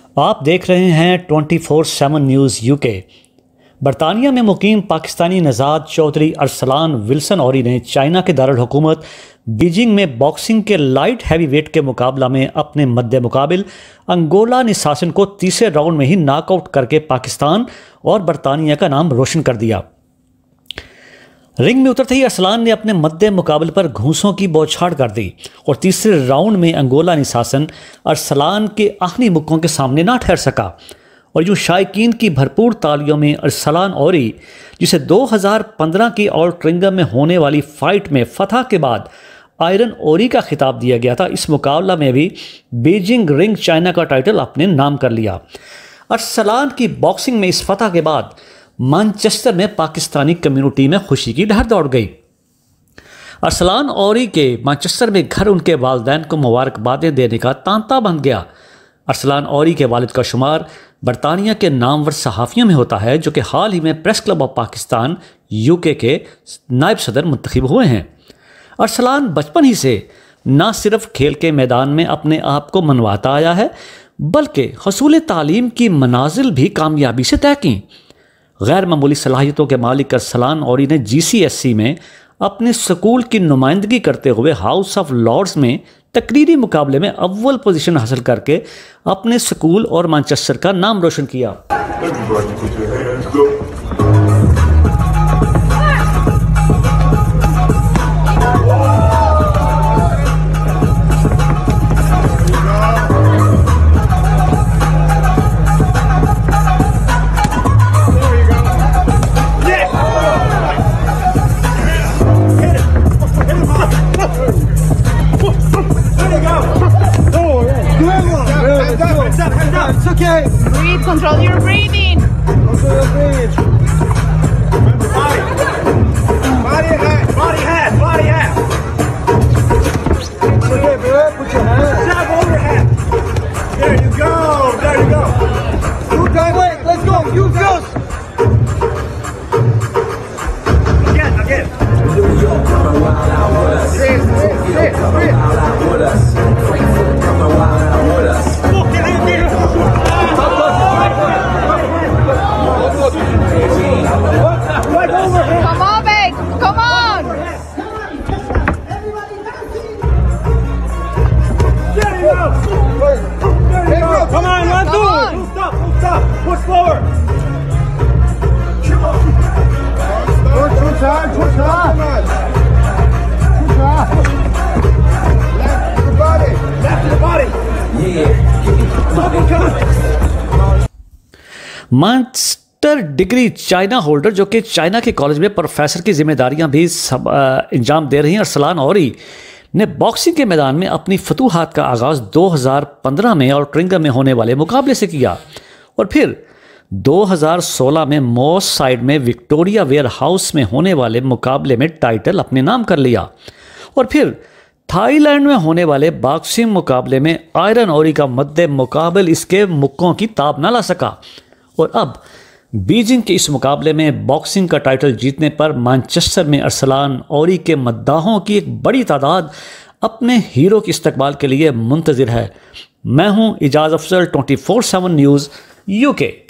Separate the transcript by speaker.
Speaker 1: आप देख रहे हैं 24/7 न्यूज़ यूके। बरतानिया में मुकीम पाकिस्तानी नज़ाद चौधरी अरसलान विल्सन औरी ने चाइना के दारुल हुकूमत बीजिंग में बॉक्सिंग के लाइट हैवी वेट के मुकाबला में अपने मद्दे मुकाबिल अंगोला निसासन को तीसरे राउंड में ही नॉकआउट करके पाकिस्तान और बरतानिया का नाम रोशन कर दिया। रिंग में उतरते ही अरसलान ने अपने मद्दे मुकाबले पर घूंसों की बौछार कर दी और तीसरे राउंड में अंगोला निसासन अरसलान के आखिरी मुक्कों के सामने ना ठहर सका और यूँ शायकीन की भरपूर तालियों में अरसलान औरी, जिसे 2015 की ऑल्ट्रिंगम में होने वाली फाइट में फतह के बाद आयरन ओरी का खिताब दिया गया था, इस मुकाबला में भी बीजिंग रिंग चाइना का टाइटल अपने नाम कर लिया। अरसलान की बॉक्सिंग में इस फतह के बाद मैनचेस्टर में पाकिस्तानी कम्युनिटी में खुशी की लहर दौड़ गई। अरसलान औरी के मैनचेस्टर में घर उनके वालिदैन को मुबारकबादें देने का तांता बन गया। अरसलान औरी के वालिद का शुमार बरतानिया के नामवर सहाफ़ियों में होता है, जो कि हाल ही में press club of Pakistan UK के नायब सदर मुंतखब हुए हैं। अरसलान बचपन ही से न सिर्फ खेल के मैदान में अपने आप को मनवाता आया है, बल्कि हसूल तालीम की मनाजिल भी कामयाबी से तय की। गैर मामूली सलाहियतों के मालिक अरसलान औरी ने GCSE में अपने स्कूल की नुमाइंदगी करते हुए हाउस ऑफ लॉर्ड्स में तकरीरी मुकाबले में अव्वल पोजीशन हासिल करके अपने स्कूल और मैनचेस्टर का नाम रोशन किया।
Speaker 2: It's okay.
Speaker 3: Breathe, control your breathing.
Speaker 2: Control your breathing. Body hat. Body hat. Body hat. It's okay, bro. Put your hand. Jab over your hat. There you go. There you go. You guys, wait. Let's go. You first. Again.
Speaker 4: New York, come wild out with us. Tokyo, come wild out with us. Frankfurt, come wild out with us.
Speaker 3: Come on, babe. Come on.
Speaker 2: There you go. There you go. Come on, let's do it. Full stop. Push forward. Push hard. Left to the body.
Speaker 4: Yeah.
Speaker 1: Master degree China holder, जो कि China के college में professor की जिम्मेदारियां भी अंजाम दे रही हैं, अरसलान औरी ने बॉक्सिंग के मैदान में अपनी फतूहात का आगाज़ 2015 में ऑल्ट्रिंगम में होने वाले मुकाबले से किया और फिर 2016 में मॉस साइड में विक्टोरिया वेयर हाउस में होने वाले मुकाबले में टाइटल अपने नाम कर लिया और फिर थाईलैंड में होने वाले बॉक्सिंग मुकाबले में आयरन औरी का मद्दे मुकाबल इसके मुक्कों की ताब न ला सका और अब बीजिंग के इस मुकाबले में बॉक्सिंग का टाइटल जीतने पर मैनचेस्टर में अरसलान औरी के मद्दाहों की एक बड़ी तादाद अपने हीरो के इस्तकबाल के लिए मुंतज़िर है। मैं हूं इजाज़ अफजल, 24/7 न्यूज़ यूके।